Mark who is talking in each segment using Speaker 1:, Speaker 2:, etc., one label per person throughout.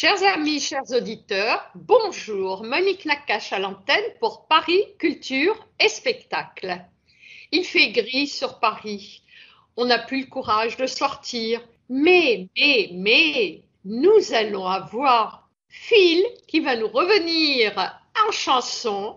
Speaker 1: Chers amis, chers auditeurs, bonjour, Monique Nakache à l'antenne pour Paris Culture et Spectacle. Il fait gris sur Paris, on n'a plus le courage de sortir, mais, nous allons avoir Phil qui va nous revenir en chanson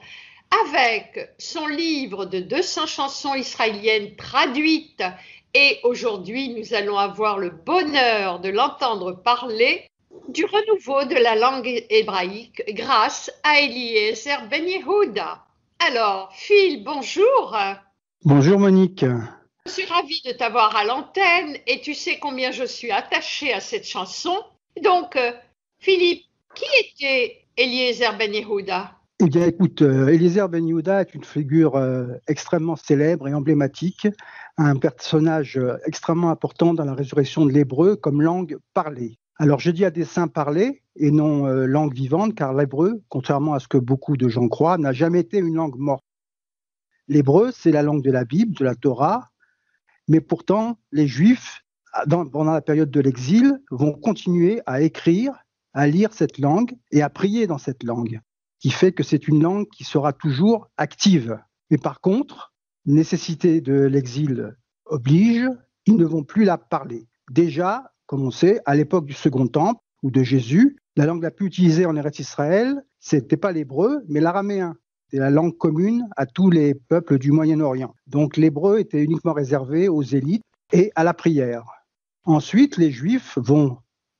Speaker 1: avec son livre de 200 chansons israéliennes traduites et aujourd'hui nous allons avoir le bonheur de l'entendre parler du renouveau de la langue hébraïque grâce à Eliezer Ben Yehuda. Alors, Phil, bonjour.
Speaker 2: Bonjour Monique.
Speaker 1: Je suis ravie de t'avoir à l'antenne et tu sais combien je suis attachée à cette chanson. Donc, Philippe, qui était Eliezer Ben Yehuda?
Speaker 2: Eh bien écoute, Eliezer Ben Yehuda est une figure extrêmement célèbre et emblématique, un personnage extrêmement important dans la résurrection de l'hébreu comme langue parlée. Alors je dis à dessein parlée et non langue vivante, car l'hébreu, contrairement à ce que beaucoup de gens croient, n'a jamais été une langue morte. L'hébreu, c'est la langue de la Bible, de la Torah, mais pourtant les Juifs, pendant la période de l'exil, vont continuer à écrire, à lire cette langue et à prier dans cette langue, qui fait que c'est une langue qui sera toujours active. Mais par contre, nécessité de l'exil oblige, ils ne vont plus la parler. Déjà, comme on sait, à l'époque du Second Temple ou de Jésus, la langue la plus utilisée en Eretz Israël, c'était pas l'hébreu, mais l'araméen. C'est la langue commune à tous les peuples du Moyen-Orient. Donc l'hébreu était uniquement réservé aux élites et à la prière. Ensuite, les Juifs vont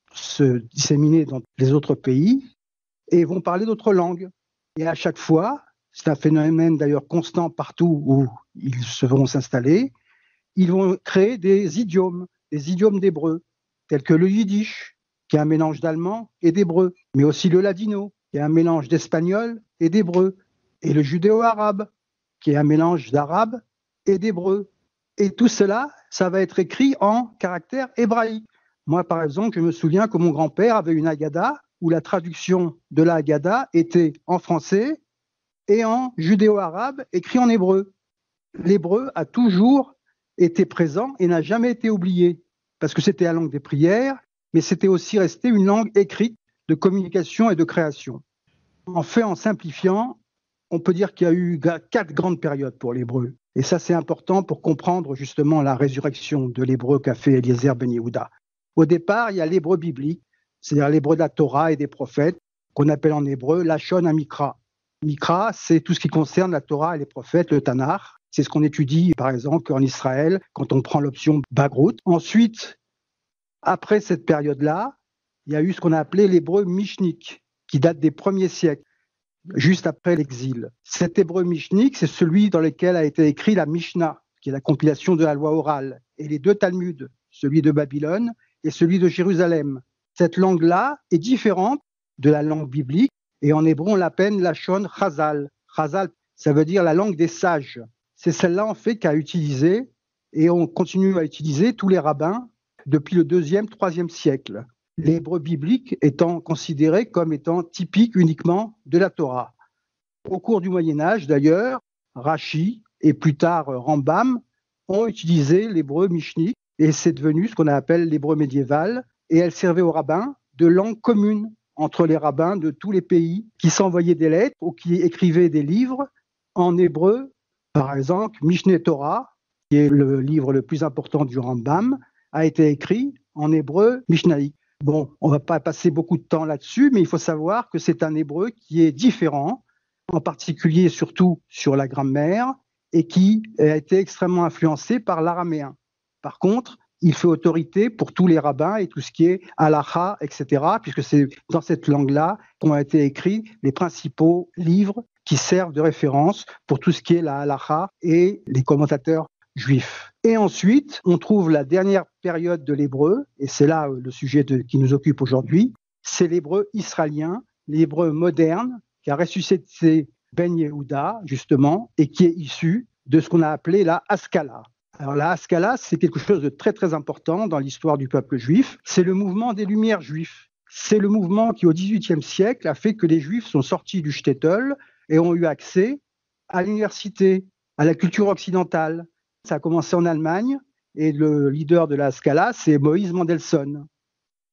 Speaker 2: se disséminer dans les autres pays et vont parler d'autres langues. Et à chaque fois, c'est un phénomène d'ailleurs constant partout où ils se vont s'installer, ils vont créer des idiomes d'hébreu, tels que le yiddish, qui est un mélange d'allemand et d'hébreu, mais aussi le ladino, qui est un mélange d'espagnol et d'hébreu, et le judéo-arabe, qui est un mélange d'arabe et d'hébreu. Et tout cela, ça va être écrit en caractère hébraïque. Moi, par exemple, je me souviens que mon grand-père avait une Haggadah où la traduction de la Haggadah était en français et en judéo-arabe écrit en hébreu. L'hébreu a toujours été présent et n'a jamais été oublié, parce que c'était la langue des prières, mais c'était aussi resté une langue écrite de communication et de création. En fait, en simplifiant, on peut dire qu'il y a eu 4 grandes périodes pour l'hébreu. Et ça, c'est important pour comprendre justement la résurrection de l'hébreu qu'a fait Eliezer Ben Yehuda. Au départ, il y a l'hébreu biblique, c'est-à-dire l'hébreu de la Torah et des prophètes, qu'on appelle en hébreu Lachon Amikra. Mikra, c'est tout ce qui concerne la Torah et les prophètes, le Tanakh. C'est ce qu'on étudie, par exemple, en Israël, quand on prend l'option Bagrout. Ensuite, après cette période-là, il y a eu ce qu'on a appelé l'hébreu mishnik, qui date des premiers siècles, juste après l'exil. Cet hébreu mishnik, c'est celui dans lequel a été écrit la Mishnah, qui est la compilation de la loi orale, et les 2 Talmuds, celui de Babylone et celui de Jérusalem. Cette langue-là est différente de la langue biblique, et en hébreu, on l'appelle Lachon Chazal. Chazal, ça veut dire la langue des sages. C'est celle-là, en fait, qu'a utilisé, et on continue à utiliser tous les rabbins depuis le 2e, 3e siècle. L'hébreu biblique étant considéré comme étant typique uniquement de la Torah. Au cours du Moyen-Âge, d'ailleurs, Rashi et plus tard Rambam ont utilisé l'hébreu mishnik, et c'est devenu ce qu'on appelle l'hébreu médiéval, et elle servait aux rabbins de langue commune entre les rabbins de tous les pays qui s'envoyaient des lettres ou qui écrivaient des livres en hébreu. Par exemple, Mishneh Torah, qui est le livre le plus important du Rambam, a été écrit en hébreu mishnaïque. Bon, on ne va pas passer beaucoup de temps là-dessus, mais il faut savoir que c'est un hébreu qui est différent, en particulier surtout sur la grammaire, et qui a été extrêmement influencé par l'araméen. Par contre, il fait autorité pour tous les rabbins et tout ce qui est halakha, etc., puisque c'est dans cette langue-là qu'ont été écrits les principaux livres qui servent de référence pour tout ce qui est la halakha et les commentateurs juifs. Et ensuite, on trouve la dernière période de l'hébreu, et c'est là le sujet qui nous occupe aujourd'hui, c'est l'hébreu israélien, l'hébreu moderne, qui a ressuscité Ben Yehuda, justement, et qui est issu de ce qu'on a appelé la Haskalah. Alors la Haskalah, c'est quelque chose de très très important dans l'histoire du peuple juif. C'est le mouvement des Lumières juifs. C'est le mouvement qui, au XVIIIe siècle, a fait que les Juifs sont sortis du shtetl et ont eu accès à l'université, à la culture occidentale. Ça a commencé en Allemagne et le leader de la Haskalah, c'est Moïse Mendelssohn.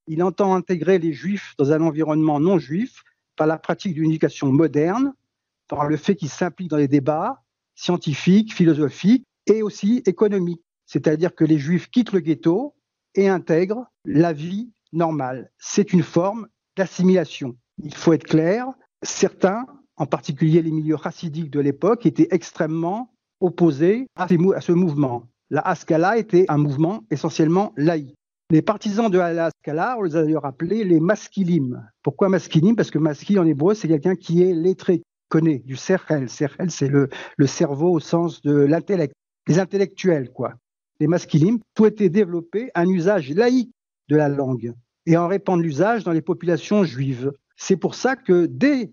Speaker 2: Il entend intégrer les juifs dans un environnement non juif par la pratique d'une éducation moderne, par le fait qu'ils s'impliquent dans les débats scientifiques, philosophiques et aussi économiques. C'est-à-dire que les juifs quittent le ghetto et intègrent la vie normale. C'est une forme d'assimilation. Il faut être clair, certains, en particulier les milieux chassidiques de l'époque, étaient extrêmement opposés à ce mouvement. La Haskalah était un mouvement essentiellement laïque. Les partisans de la Haskalah, on les a d'ailleurs appelés les maskilim. Pourquoi maskilim? Parce que maskil en hébreu, c'est quelqu'un qui est lettré, qui connaît, du serhel. Serhel, c'est le cerveau au sens de l'intellect, les intellectuels, quoi. Les maskilim souhaitaient développer un usage laïque de la langue et en répandre l'usage dans les populations juives. C'est pour ça que dès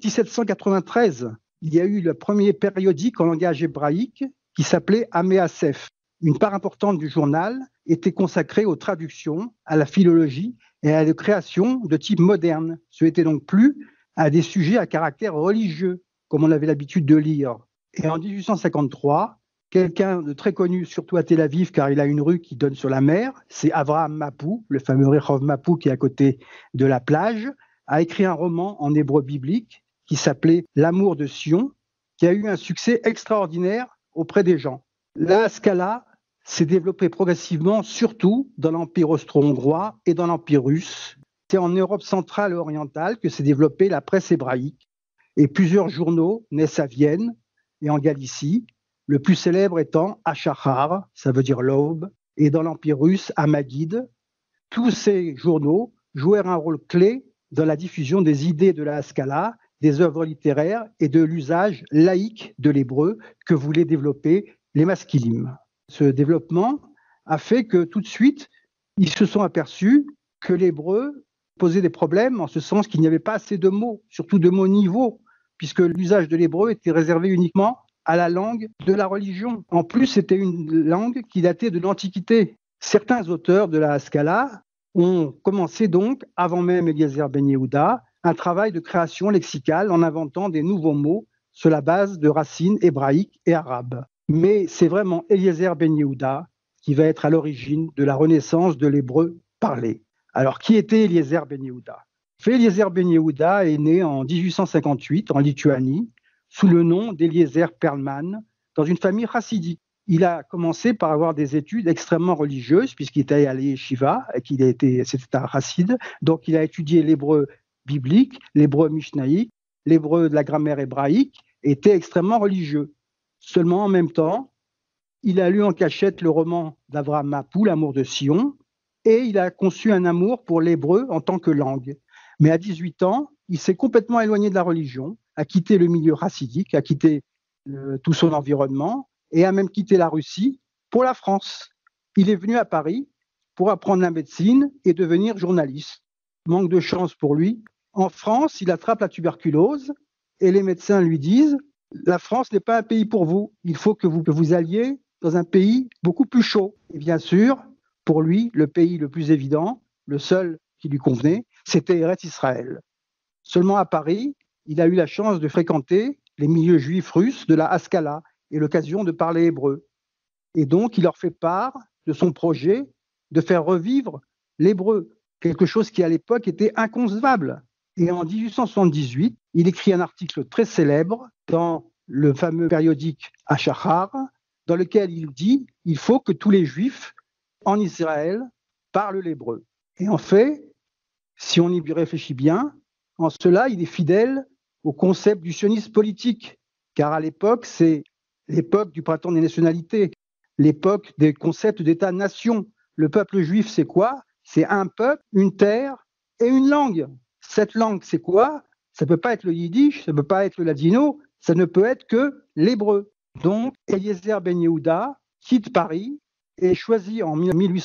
Speaker 2: 1793, il y a eu le premier périodique en langage hébraïque qui s'appelait Améasef. Une part importante du journal était consacrée aux traductions, à la philologie et à la création de type moderne. Ce n'était donc plus à des sujets à caractère religieux, comme on avait l'habitude de lire. Et en 1853, quelqu'un de très connu, surtout à Tel Aviv, car il a une rue qui donne sur la mer, c'est Avraham Mapou, le fameux Rehov Mapou qui est à côté de la plage, a écrit un roman en hébreu biblique qui s'appelait L'amour de Sion, qui a eu un succès extraordinaire auprès des gens. La Haskalah s'est développée progressivement, surtout dans l'Empire austro-hongrois et dans l'Empire russe. C'est en Europe centrale et orientale que s'est développée la presse hébraïque, et plusieurs journaux naissent à Vienne et en Galicie, le plus célèbre étant Achachar, ça veut dire l'aube, et dans l'Empire russe, à Maguide. Tous ces journaux jouèrent un rôle clé dans la diffusion des idées de la Haskalah, des œuvres littéraires et de l'usage laïque de l'hébreu que voulaient développer les maskilim. Ce développement a fait que tout de suite, ils se sont aperçus que l'hébreu posait des problèmes en ce sens qu'il n'y avait pas assez de mots, surtout de mots niveaux, puisque l'usage de l'hébreu était réservé uniquement à la langue de la religion. En plus, c'était une langue qui datait de l'Antiquité. Certains auteurs de la Haskalah ont commencé donc, avant même Eliezer Ben Yehuda, un travail de création lexicale en inventant des nouveaux mots sur la base de racines hébraïques et arabes. Mais c'est vraiment Eliezer Ben Yehuda qui va être à l'origine de la renaissance de l'hébreu parlé. Alors, qui était Eliezer Ben Yehuda? Eliezer Ben Yehuda est né en 1858 en Lituanie sous le nom d'Eliezer Perlman dans une famille chassidique. Il a commencé par avoir des études extrêmement religieuses puisqu'il était allé à l'Yeshiva, c'était un chassid, donc il a étudié l'hébreu biblique, l'hébreu mishnaïque, l'hébreu de la grammaire hébraïque, était extrêmement religieux. Seulement en même temps, il a lu en cachette le roman d'Avraham Mapou, L'amour de Sion, et il a conçu un amour pour l'hébreu en tant que langue. Mais à 18 ans, il s'est complètement éloigné de la religion, a quitté le milieu chassidique, a quitté tout son environnement et a même quitté la Russie pour la France. Il est venu à Paris pour apprendre la médecine et devenir journaliste. Manque de chance pour lui. En France, il attrape la tuberculose et les médecins lui disent « La France n'est pas un pays pour vous, il faut que vous alliez dans un pays beaucoup plus chaud. » Et bien sûr, pour lui, le pays le plus évident, le seul qui lui convenait, c'était Eretz Israël. Seulement à Paris, il a eu la chance de fréquenter les milieux juifs russes de la Haskalah et l'occasion de parler hébreu. Et donc, il leur fait part de son projet de faire revivre l'hébreu, quelque chose qui à l'époque était inconcevable. Et en 1878, il écrit un article très célèbre dans le fameux périodique Achachar, dans lequel il dit « Il faut que tous les juifs en Israël parlent l'hébreu ». Et en fait, si on y réfléchit bien, en cela, il est fidèle au concept du sionisme politique, car à l'époque, c'est l'époque du printemps des nationalités, l'époque des concepts d'État-nation. Le peuple juif, c'est quoi? C'est un peuple, une terre et une langue. Cette langue, c'est quoi? Ça ne peut pas être le yiddish, ça ne peut pas être le ladino, ça ne peut être que l'hébreu. Donc, Eliezer Ben Yehuda quitte Paris et choisit en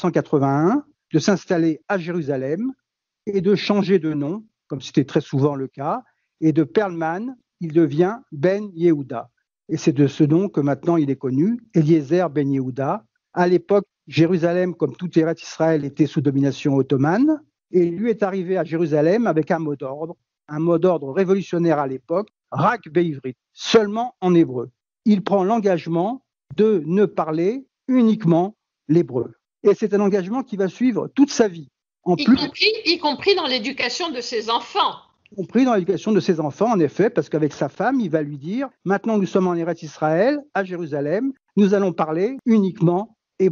Speaker 2: 1881 de s'installer à Jérusalem et de changer de nom, comme c'était très souvent le cas, et de Perlman, il devient Ben Yehuda. Et c'est de ce nom que maintenant il est connu, Eliezer Ben Yehuda. À l'époque, Jérusalem, comme tout Eretz Israël, était sous domination ottomane, et lui est arrivé à Jérusalem avec un mot d'ordre révolutionnaire à l'époque, Rak Be'ivrit, seulement en hébreu. Il prend l'engagement de ne parler uniquement l'hébreu. Et c'est un engagement qui va suivre toute sa vie.
Speaker 1: Y compris dans l'éducation de ses enfants.
Speaker 2: Compris dans l'éducation de ses enfants, en effet, parce qu'avec sa femme, il va lui dire « Maintenant nous sommes en Eretz Israël, à Jérusalem, nous allons parler uniquement hébreu. »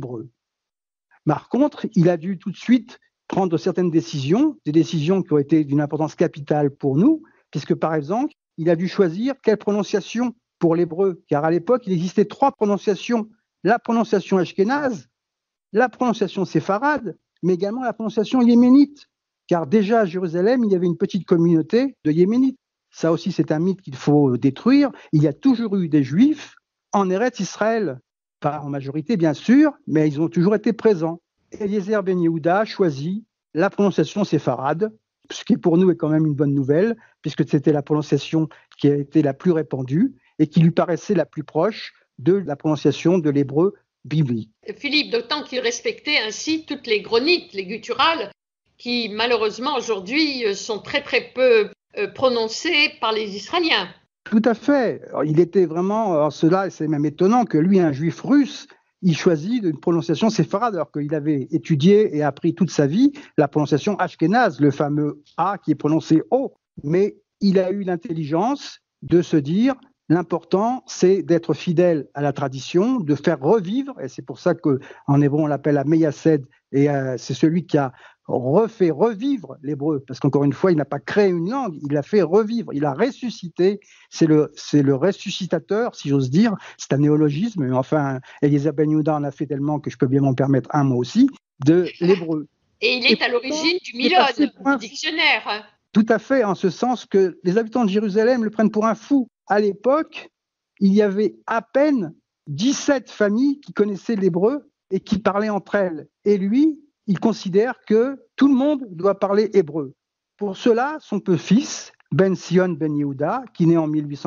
Speaker 2: Par contre, il a dû tout de suite prendre certaines décisions, des décisions qui ont été d'une importance capitale pour nous, puisque par exemple, il a dû choisir quelle prononciation pour l'hébreu, car à l'époque, il existait 3 prononciations, la prononciation ashkénaze, la prononciation séfarade, mais également la prononciation yéménite, car déjà à Jérusalem, il y avait une petite communauté de yéménites. Ça aussi, c'est un mythe qu'il faut détruire. Il y a toujours eu des juifs en Eretz Israël, pas en majorité bien sûr, mais ils ont toujours été présents. Eliezer Ben Yehuda choisit la prononciation séfarade, ce qui pour nous est quand même une bonne nouvelle, puisque c'était la prononciation qui a été la plus répandue et qui lui paraissait la plus proche de la prononciation de l'hébreu biblique.
Speaker 1: Philippe, d'autant qu'il respectait ainsi toutes les gronites, les gutturales, qui malheureusement aujourd'hui sont très très peu prononcées par les Israéliens.
Speaker 2: Tout à fait. Alors, il était vraiment, en cela, c'est même étonnant que lui, un juif russe, il choisit une prononciation séfarade, alors qu'il avait étudié et appris toute sa vie la prononciation ashkénaze, le fameux A qui est prononcé O. Mais il a eu l'intelligence de se dire, l'important, c'est d'être fidèle à la tradition, de faire revivre, et c'est pour ça qu'en hébreu, on l'appelle la Meyased, et c'est celui qui a refait revivre l'hébreu, parce qu'encore une fois, il n'a pas créé une langue, il l'a fait revivre, il a ressuscité, c'est le ressuscitateur, si j'ose dire, c'est un néologisme, mais enfin, Eliezer Ben Yehuda en a fait tellement que je peux bien m'en permettre un mot aussi, de l'hébreu.
Speaker 1: Et il est à l'origine du Milon, du dictionnaire.
Speaker 2: Tout à fait, en ce sens que les habitants de Jérusalem le prennent pour un fou. À l'époque, il y avait à peine 17 familles qui connaissaient l'hébreu et qui parlaient entre elles. Et lui, il considère que tout le monde doit parler hébreu. Pour cela, son petit-fils, Ben Sion Ben Yehuda, qui naît en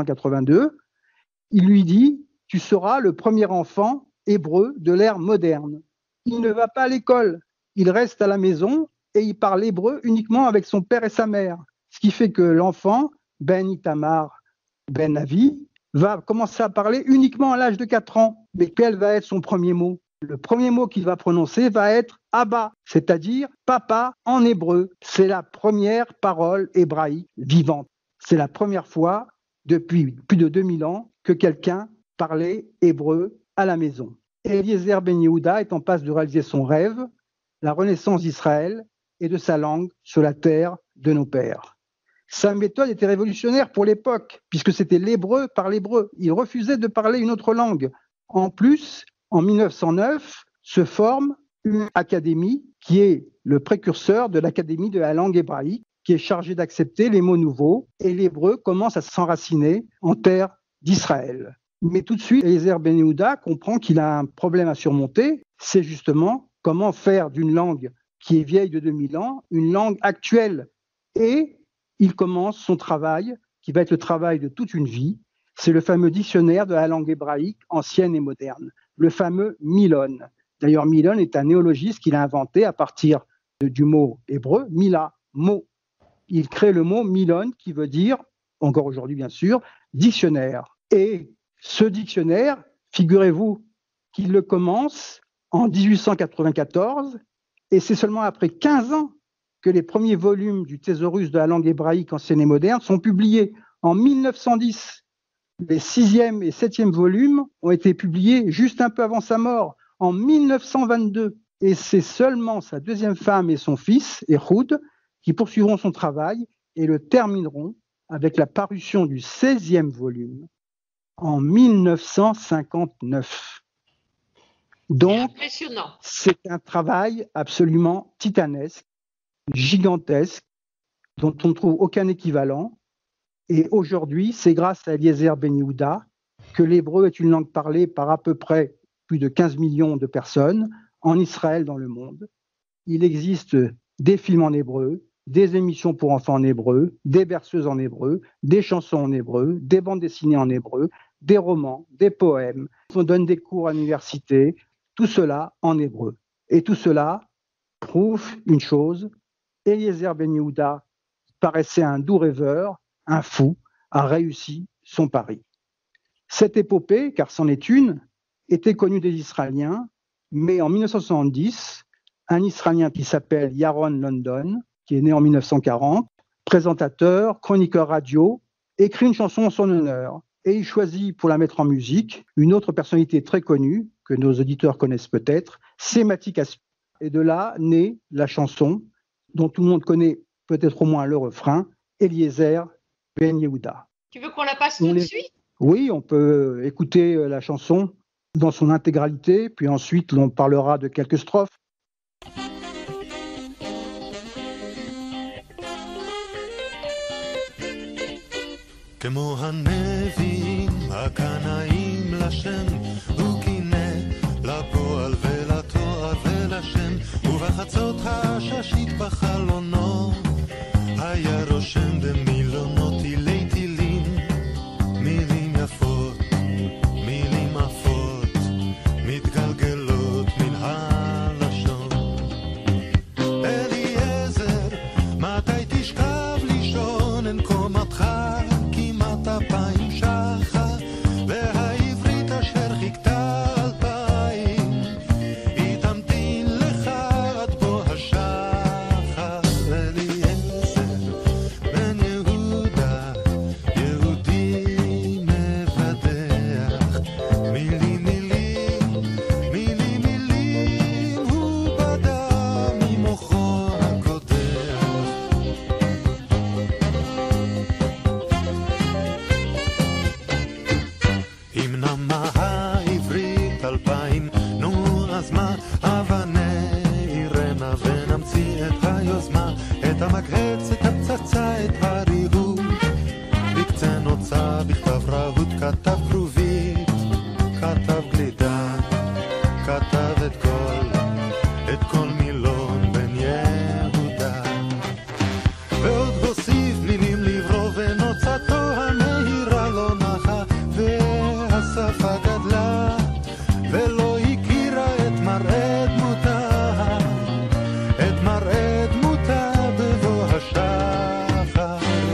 Speaker 2: 1882, il lui dit « Tu seras le premier enfant hébreu de l'ère moderne. » Il ne va pas à l'école, il reste à la maison et il parle hébreu uniquement avec son père et sa mère. Ce qui fait que l'enfant, Ben Itamar Ben Avi, va commencer à parler uniquement à l'âge de 4 ans. Mais quel va être son premier mot ? Le premier mot qu'il va prononcer va être Abba, c'est-à-dire papa en hébreu. C'est la première parole hébraïque vivante. C'est la première fois depuis plus de 2000 ans que quelqu'un parlait hébreu à la maison. Eliezer Ben Yehuda est en passe de réaliser son rêve, la renaissance d'Israël et de sa langue sur la terre de nos pères. Sa méthode était révolutionnaire pour l'époque, puisque c'était l'hébreu par l'hébreu. Il refusait de parler une autre langue. En plus, en 1909, se forme une académie qui est le précurseur de l'académie de la langue hébraïque, qui est chargée d'accepter les mots nouveaux, et l'hébreu commence à s'enraciner en terre d'Israël. Mais tout de suite, Eliezer Ben Yehuda comprend qu'il a un problème à surmonter, c'est justement comment faire d'une langue qui est vieille de 2000 ans une langue actuelle. Et il commence son travail, qui va être le travail de toute une vie, c'est le fameux dictionnaire de la langue hébraïque ancienne et moderne, le fameux Milon. D'ailleurs, Milon est un néologisme qu'il a inventé à partir du mot hébreu, Mila, mot. Il crée le mot Milon qui veut dire, encore aujourd'hui bien sûr, dictionnaire. Et ce dictionnaire, figurez-vous qu'il le commence en 1894 et c'est seulement après 15 ans que les premiers volumes du thésaurus de la langue hébraïque ancienne et moderne sont publiés en 1910. Les 6e et 7e volumes ont été publiés juste un peu avant sa mort, en 1922. Et c'est seulement sa deuxième femme et son fils, Ehud, qui poursuivront son travail et le termineront avec la parution du 16e volume en 1959. Donc, c'est un travail absolument titanesque, gigantesque, dont on ne trouve aucun équivalent. Et aujourd'hui, c'est grâce à Eliezer Ben Yehuda que l'hébreu est une langue parlée par à peu près plus de 15 millions de personnes en Israël, dans le monde. Il existe des films en hébreu, des émissions pour enfants en hébreu, des berceuses en hébreu, des chansons en hébreu, des bandes dessinées en hébreu, des romans, des poèmes. On donne des cours à l'université, tout cela en hébreu. Et tout cela prouve une chose, Eliezer Ben Yehuda paraissait un doux rêveur, un fou, a réussi son pari. Cette épopée, car c'en est une, était connue des Israéliens, mais en 1970, un Israélien qui s'appelle Yaron London, qui est né en 1940, présentateur, chroniqueur radio, écrit une chanson en son honneur. Et il choisit pour la mettre en musique une autre personnalité très connue, que nos auditeurs connaissent peut-être, c'est Mati Kaspi. Et de là naît la chanson dont tout le monde connaît peut-être au moins le refrain, Eliezer Ben Yehuda.
Speaker 1: Tu veux qu'on la passe tout de suite ?
Speaker 2: Oui, on peut écouter la chanson dans son intégralité, puis ensuite on parlera de quelques strophes.
Speaker 3: כמו הנביאים הקנאים לשם וקינא לפועל ולתואר ולשם ובחצות הששית בחלונו היה רושם במילונות תילי תילים מילים יפות מילים עפות מתגלגלות מן הלשון אליעזר מתי תשכב לישון אין קומתך אלפיים שחר והעברית אשר חיכתה אלפיים היא תמתין לך עד בוא השחר אליעזר בן יהודה יהודי מבדח מילים מילים מילים מילים הוא בדה ממוחו הקודח נמה העברית אלפיים נו אז מה אבנה עירנה ונמציא את היוזמה את המגהץ את הפצצה את הריהוט בקצה נוצה בכתב רהוט כתב כרובית כתב גלידה כתב את כל מילון בן יהודה ועוד הוסיף מילים לברוא ונוצתו המהירה לא נחה השפה גדלה ולא הכירה את מראה דמותה בבוא השחר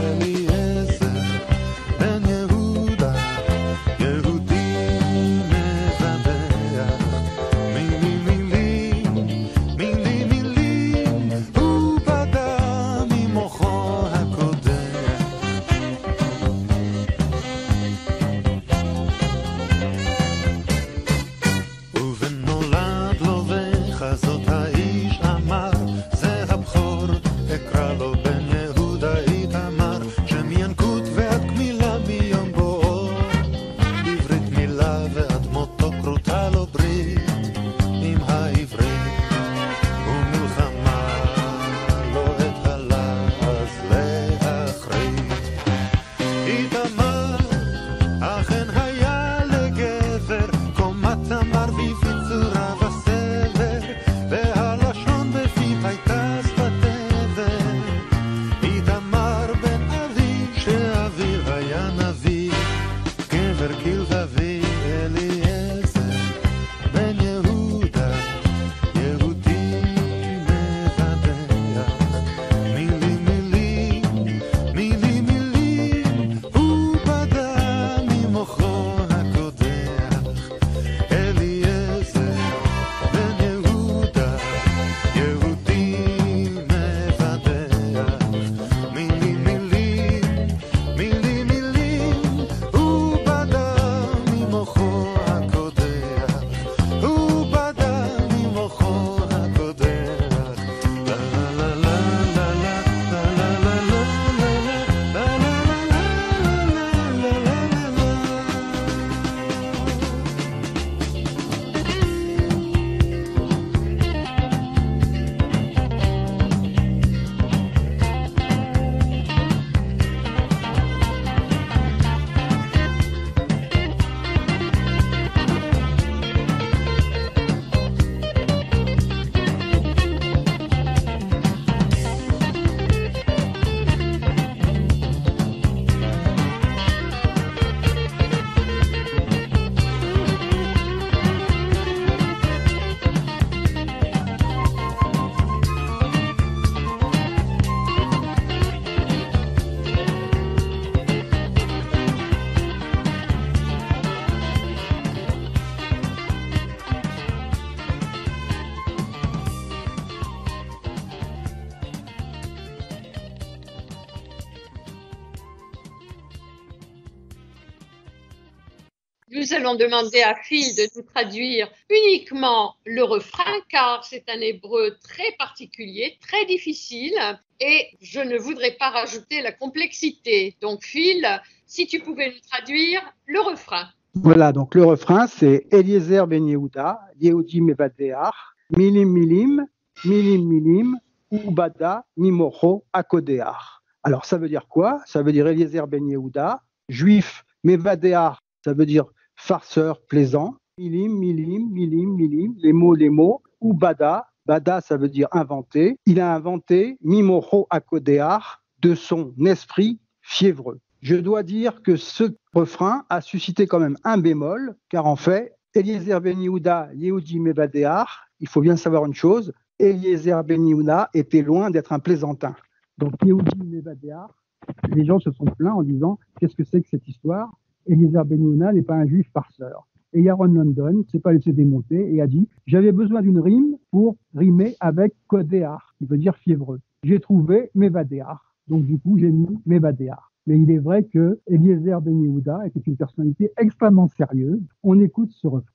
Speaker 1: Nous allons demander à Phil de nous traduire uniquement le refrain, car c'est un hébreu très particulier, très difficile, et je ne voudrais pas rajouter la complexité. Donc Phil, si tu pouvais nous traduire le refrain.
Speaker 2: Voilà, donc le refrain, c'est Eliezer ben Yehuda, Yehudi mevadeach, milim milim, milim milim, ubada mimocho akodeach. Alors ça veut dire quoi? Ça veut dire Eliezer ben Yehuda, juif mevadeach, ça veut dire farceur, plaisant, milim, milim, milim, milim, les mots, ubada, bada ça veut dire inventer. Il a inventé mimocho akodeach, de son esprit fiévreux. Je dois dire que ce refrain a suscité quand même un bémol, car en fait, Eliezer ben Yehuda, Yehudi mevadeach, il faut bien savoir une chose, Eliezer ben Yehuda était loin d'être un plaisantin. Donc Yehudi mevadeach, les gens se sont plaints en disant « Qu'est-ce que c'est que cette histoire ?» Eliezer ben Yehuda n'est pas un juif farceur. Et Yaron London ne s'est pas laissé démonter et a dit « J'avais besoin d'une rime pour rimer avec kodeach, qui veut dire fiévreux. J'ai trouvé mevadeach. Donc du coup, j'ai mis mevadeach. » Mais il est vrai que Eliezer ben Yehuda était une personnalité extrêmement sérieuse. On écoute ce refrain.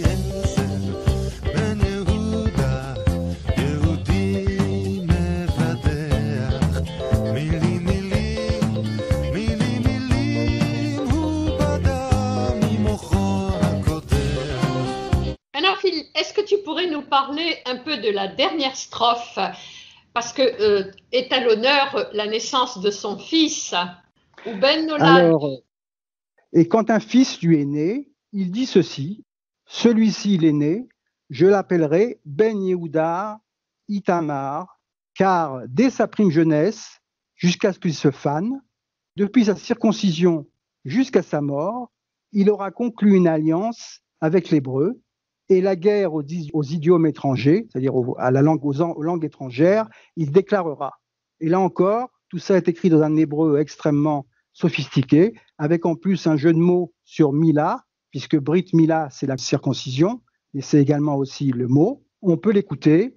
Speaker 1: Alors Phil, est-ce que tu pourrais nous parler un peu de la dernière strophe, parce que est à l'honneur la naissance de son fils.
Speaker 2: Alors, et quand un fils lui est né, il dit ceci, celui-ci il est né, je l'appellerai Ben Yehuda Itamar, car dès sa prime jeunesse, jusqu'à ce qu'il se fane, depuis sa circoncision jusqu'à sa mort, il aura conclu une alliance avec l'hébreu, et la guerre aux idiomes étrangers, c'est-à-dire aux langues étrangères, il déclarera. Et là encore, tout ça est écrit dans un hébreu extrêmement sophistiqué, avec en plus un jeu de mots sur Mila, puisque Brit Mila, c'est la circoncision, et c'est également aussi le mot. On peut l'écouter.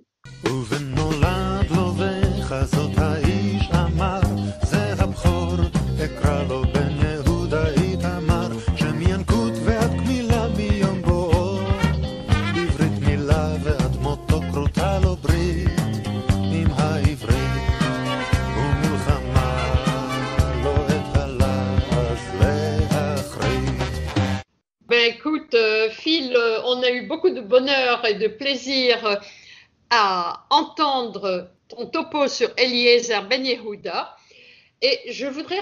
Speaker 1: Écoute, Phil, on a eu beaucoup de bonheur et de plaisir à entendre ton topo sur Eliezer ben Yehuda. Et je voudrais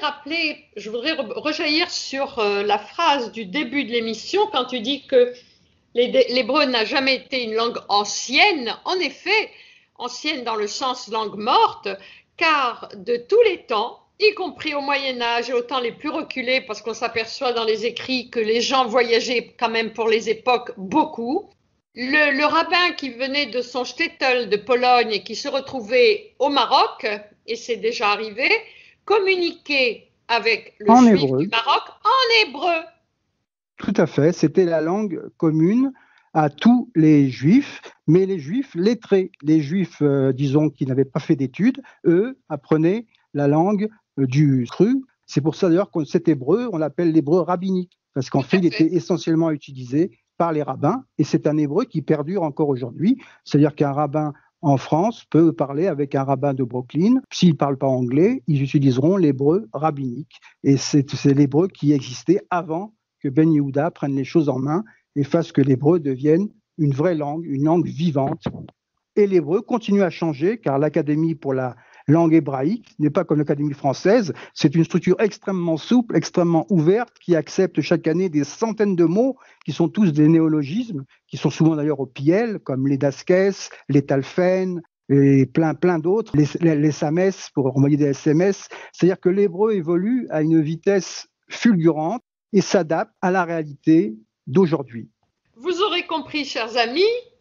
Speaker 1: rejaillir sur la phrase du début de l'émission quand tu dis que l'hébreu n'a jamais été une langue ancienne. En effet, ancienne dans le sens langue morte, car de tous les temps, y compris au Moyen-Âge et aux temps les plus reculés, parce qu'on s'aperçoit dans les écrits que les gens voyageaient quand même pour les époques beaucoup. Le rabbin qui venait de son shtetl de Pologne et qui se retrouvait au Maroc, et c'est déjà arrivé, communiquait avec le juif du Maroc en hébreu.
Speaker 2: Tout à fait, c'était la langue commune à tous les juifs, mais les juifs lettrés, les juifs, disons, qui n'avaient pas fait d'études, eux, apprenaient la langue du cru. C'est pour ça d'ailleurs que cet hébreu, on l'appelle l'hébreu rabbinique, parce qu'en fait, il était essentiellement utilisé par les rabbins, et c'est un hébreu qui perdure encore aujourd'hui. C'est-à-dire qu'un rabbin en France peut parler avec un rabbin de Brooklyn. S'ils ne parlent pas anglais, ils utiliseront l'hébreu rabbinique. Et c'est l'hébreu qui existait avant que Ben Yehuda prenne les choses en main et fasse que l'hébreu devienne une vraie langue, une langue vivante. Et l'hébreu continue à changer, car l'Académie pour la langue hébraïque n'est pas comme l'Académie française, c'est une structure extrêmement souple, extrêmement ouverte, qui accepte chaque année des centaines de mots qui sont tous des néologismes, qui sont souvent d'ailleurs au piel, comme les daskes, les talfen, et plein d'autres, les sames pour envoyer des SMS. C'est-à-dire que l'hébreu évolue à une vitesse fulgurante et s'adapte à la réalité d'aujourd'hui.
Speaker 1: Vous aurez compris, chers amis,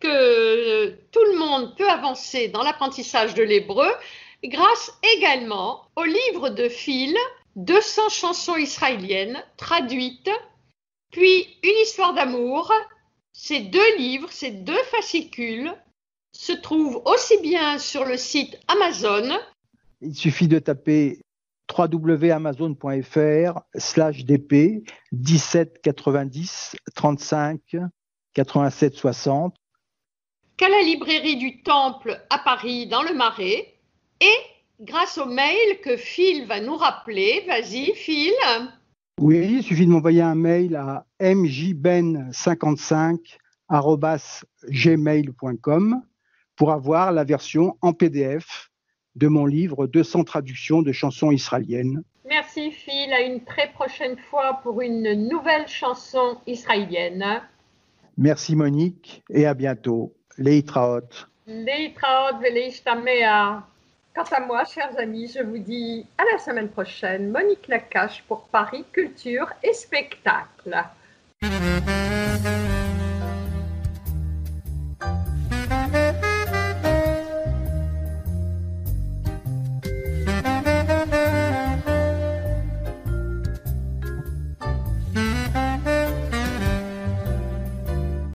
Speaker 1: que tout le monde peut avancer dans l'apprentissage de l'hébreu grâce également au livre de Phil, 200 chansons israéliennes traduites, puis Une histoire d'amour. Ces deux livres, ces deux fascicules se trouvent aussi bien sur le site Amazon.
Speaker 2: Il suffit de taper www.amazon.fr/dp 17 90 35 87 60.
Speaker 1: Qu'à la librairie du Temple à Paris dans le Marais et grâce au mail que Phil va nous rappeler. Vas-y Phil.
Speaker 2: Oui, il suffit de m'envoyer un mail à mjben55@gmail.com pour avoir la version en PDF de mon livre 200 traductions de chansons israéliennes.
Speaker 1: Merci Phil, à une très prochaine fois pour une nouvelle chanson israélienne.
Speaker 2: Merci Monique et à bientôt. Leitraot.
Speaker 1: Leitraot veleishtamea. Quant à moi, chers amis, je vous dis à la semaine prochaine. Monique Nakache pour Paris Culture et Spectacle.